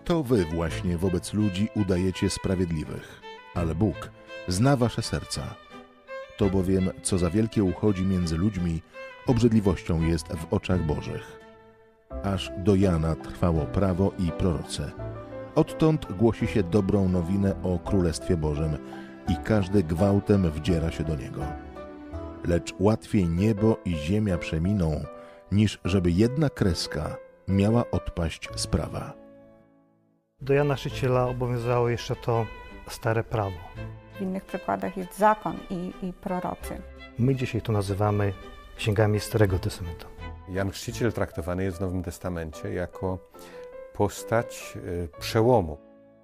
To wy właśnie wobec ludzi udajecie sprawiedliwych, ale Bóg zna wasze serca. To bowiem, co za wielkie uchodzi między ludźmi, obrzydliwością jest w oczach Bożych. Aż do Jana trwało prawo i prorocy. Odtąd głosi się dobrą nowinę o Królestwie Bożym i każdy gwałtem wdziera się do niego. Lecz łatwiej niebo i ziemia przeminą, niż żeby jedna kreska miała odpaść z prawa. Do Jana Chrzciciela obowiązywało jeszcze to stare prawo. W innych przykładach jest zakon i prorocy. My dzisiaj to nazywamy księgami Starego Testamentu. Jan Chrzciciel traktowany jest w Nowym Testamencie jako postać przełomu.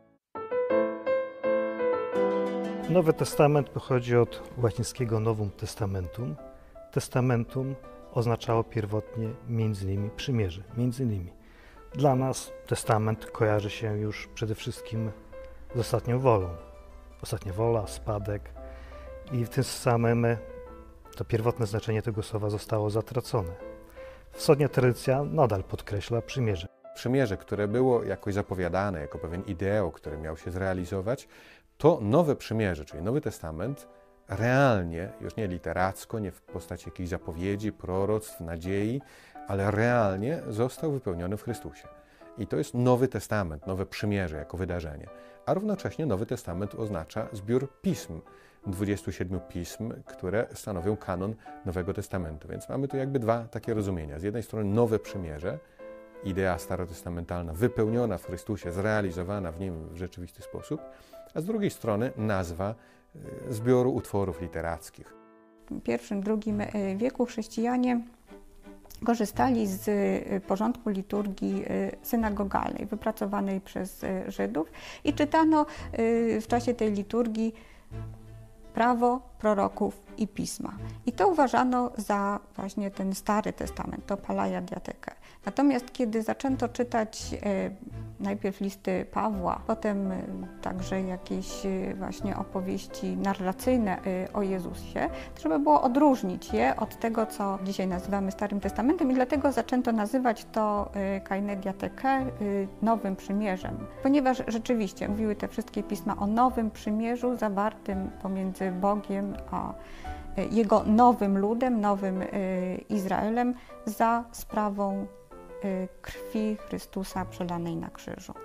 Nowy Testament pochodzi od łacińskiego Novum Testamentum. Testamentum oznaczało pierwotnie między innymi przymierze, między innymi. Dla nas testament kojarzy się już przede wszystkim z ostatnią wolą. Ostatnia wola, spadek i w tym samym to pierwotne znaczenie tego słowa zostało zatracone. Wschodnia tradycja nadal podkreśla przymierze. Przymierze, które było jakoś zapowiadane jako pewien ideał, który miał się zrealizować, to nowe przymierze, czyli Nowy Testament, realnie, już nie literacko, nie w postaci jakichś zapowiedzi, proroctw, nadziei, ale realnie został wypełniony w Chrystusie. I to jest Nowy Testament, nowe przymierze jako wydarzenie. A równocześnie Nowy Testament oznacza zbiór pism, 27 pism, które stanowią kanon Nowego Testamentu. Więc mamy tu jakby dwa takie rozumienia. Z jednej strony nowe przymierze, idea starotestamentalna wypełniona w Chrystusie, zrealizowana w Nim w rzeczywisty sposób, a z drugiej strony nazwa zbioru utworów literackich. W I-II wieku chrześcijanie korzystali z porządku liturgii synagogalnej, wypracowanej przez Żydów i czytano w czasie tej liturgii prawo, proroków i pisma. I to uważano za właśnie ten Stary Testament, to Palaja Diatekę. Natomiast kiedy zaczęto czytać najpierw listy Pawła, potem także jakieś właśnie opowieści narracyjne o Jezusie, trzeba było odróżnić je od tego, co dzisiaj nazywamy Starym Testamentem i dlatego zaczęto nazywać to Kaine Diatekę Nowym Przymierzem. Ponieważ rzeczywiście mówiły te wszystkie pisma o Nowym Przymierzu zawartym pomiędzy Bogiem a Jego nowym ludem, nowym Izraelem za sprawą krwi Chrystusa przelanej na krzyżu.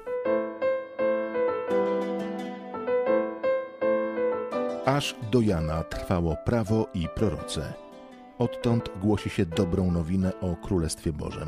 Aż do Jana trwało prawo i prorocy. Odtąd głosi się dobrą nowinę o Królestwie Bożym.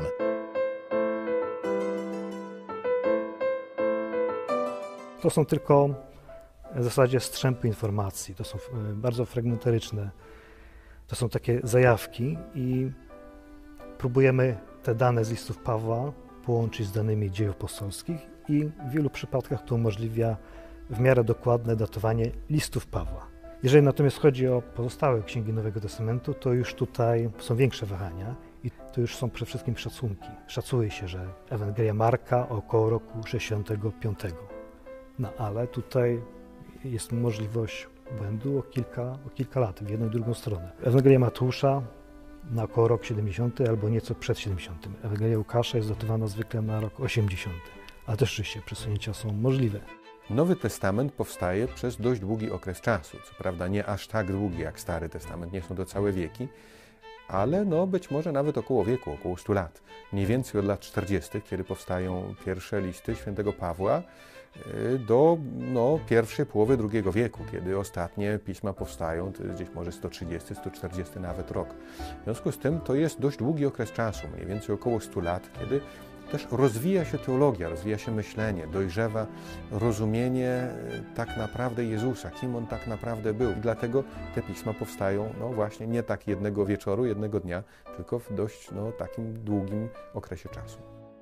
To są tylko w zasadzie strzępy informacji, to są bardzo fragmentaryczne, to są takie zajawki i próbujemy te dane z listów Pawła połączyć z danymi dziejów apostolskich i w wielu przypadkach to umożliwia w miarę dokładne datowanie listów Pawła. Jeżeli natomiast chodzi o pozostałe księgi Nowego Testamentu, to już tutaj są większe wahania i to już są przede wszystkim szacunki. Szacuje się, że Ewangelia Marka około roku 65. No ale tutaj jest możliwość błędu o kilka lat, w jedną i drugą stronę. Ewangelia Mateusza na około rok 70 albo nieco przed 70. Ewangelia Łukasza jest datowana zwykle na rok 80. Ale też oczywiście przesunięcia są możliwe. Nowy Testament powstaje przez dość długi okres czasu. Co prawda nie aż tak długi jak Stary Testament, nie są to całe wieki, ale być może nawet około wieku, około 100 lat. Mniej więcej od lat 40., kiedy powstają pierwsze listy świętego Pawła, do pierwszej połowy II wieku, kiedy ostatnie pisma powstają, to jest gdzieś może 130, 140 nawet rok. W związku z tym to jest dość długi okres czasu, mniej więcej około 100 lat, kiedy też rozwija się teologia, rozwija się myślenie, dojrzewa rozumienie tak naprawdę Jezusa, kim On tak naprawdę był. I dlatego te pisma powstają właśnie nie tak jednego wieczoru, jednego dnia, tylko w dość takim długim okresie czasu.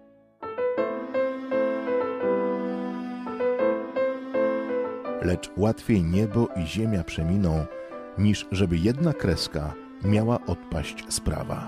Lecz łatwiej niebo i ziemia przeminą, niż żeby jedna kreska miała odpaść z prawa.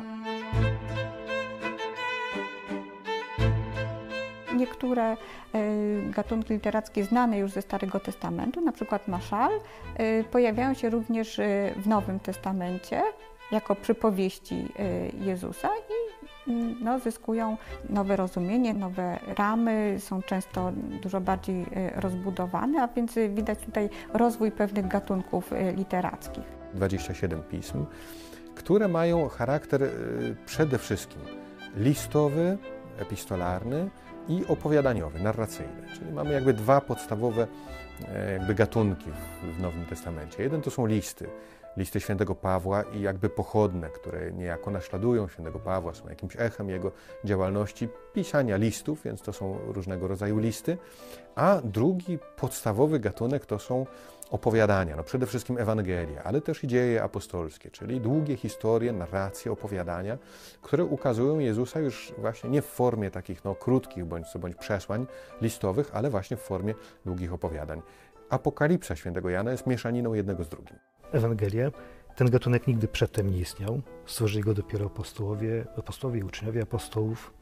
Niektóre gatunki literackie znane już ze Starego Testamentu, na przykład maszal, pojawiają się również w Nowym Testamencie jako przypowieści Jezusa i no, zyskują nowe rozumienie, nowe ramy, są często dużo bardziej rozbudowane, a więc widać tutaj rozwój pewnych gatunków literackich. 27 pism, które mają charakter przede wszystkim listowy, epistolarny i opowiadaniowy, narracyjny. Czyli mamy jakby dwa podstawowe gatunki w Nowym Testamencie. Jeden to są listy świętego Pawła i jakby pochodne, które niejako naśladują świętego Pawła, są jakimś echem jego działalności pisania listów, więc to są różnego rodzaju listy. A drugi podstawowy gatunek to są opowiadania, no przede wszystkim Ewangelia, ale też i dzieje apostolskie, czyli długie historie, narracje, opowiadania, które ukazują Jezusa już właśnie nie w formie takich krótkich bądź przesłań listowych, ale właśnie w formie długich opowiadań. Apokalipsa świętego Jana jest mieszaniną jednego z drugim. Ewangelie, ten gatunek nigdy przedtem nie istniał. Stworzyli go dopiero apostołowie i uczniowie apostołów.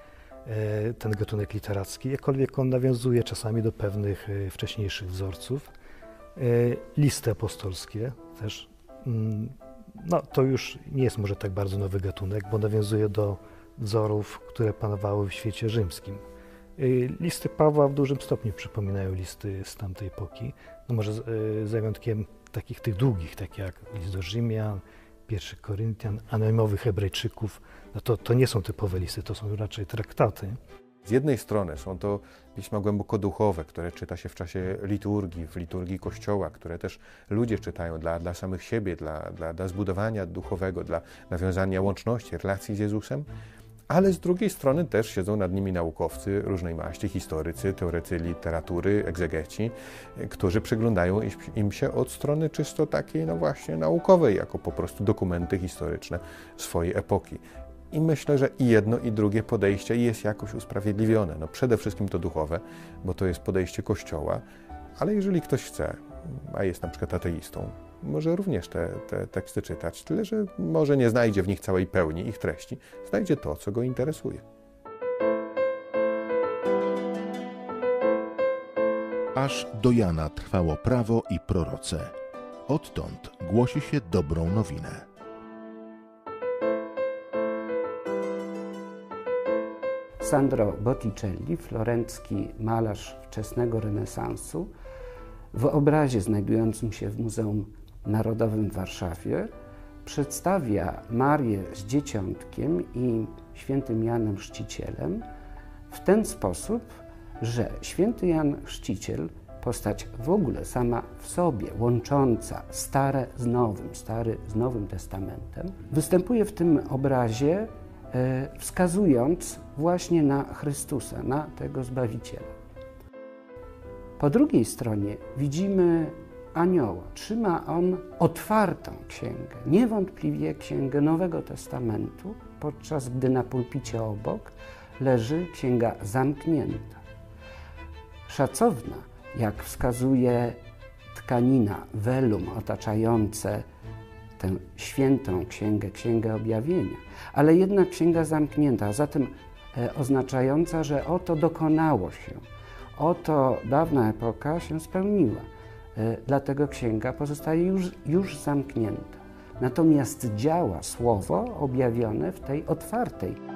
Ten gatunek literacki, jakkolwiek on nawiązuje czasami do pewnych wcześniejszych wzorców. Listy apostolskie też, no to już nie jest może tak bardzo nowy gatunek, bo nawiązuje do wzorów, które panowały w świecie rzymskim. Listy Pawła w dużym stopniu przypominają listy z tamtej epoki, no może z wyjątkiem tych długich, takich jak list do Rzymian, 1 Koryntian, anonimowych Hebrajczyków, no to nie są typowe listy, to są raczej traktaty. Z jednej strony są to pisma głęboko duchowe, które czyta się w czasie liturgii, w liturgii Kościoła, które też ludzie czytają dla samych siebie, dla zbudowania duchowego, dla nawiązania łączności, relacji z Jezusem, ale z drugiej strony też siedzą nad nimi naukowcy różnej maści, historycy, teoretycy literatury, egzegeci, którzy przyglądają im się od strony czysto takiej, no właśnie naukowej, jako po prostu dokumenty historyczne swojej epoki. I myślę, że i jedno, i drugie podejście jest jakoś usprawiedliwione. No przede wszystkim to duchowe, bo to jest podejście Kościoła, ale jeżeli ktoś chce, a jest na przykład ateistą, może również te teksty czytać, tyle że może nie znajdzie w nich całej pełni ich treści, znajdzie to, co go interesuje. Aż do Jana trwało prawo i prorocy. Odtąd głosi się dobrą nowinę. Sandro Botticelli, florencki malarz wczesnego renesansu, w obrazie znajdującym się w Muzeum Narodowym w Warszawie przedstawia Marię z Dzieciątkiem i świętym Janem Chrzcicielem w ten sposób, że święty Jan Chrzciciel, postać w ogóle sama w sobie łącząca stare z nowym, stary z Nowym Testamentem, występuje w tym obrazie wskazując właśnie na Chrystusa, na tego Zbawiciela. Po drugiej stronie widzimy anioła. Trzyma on otwartą księgę, niewątpliwie księgę Nowego Testamentu, podczas gdy na pulpicie obok leży księga zamknięta. Szacowna, jak wskazuje tkanina, velum otaczające tę świętą księgę, księgę objawienia, ale jednak księga zamknięta, a zatem oznaczająca, że oto dokonało się, oto dawna epoka się spełniła. Dlatego księga pozostaje już zamknięta. Natomiast działa słowo objawione w tej otwartej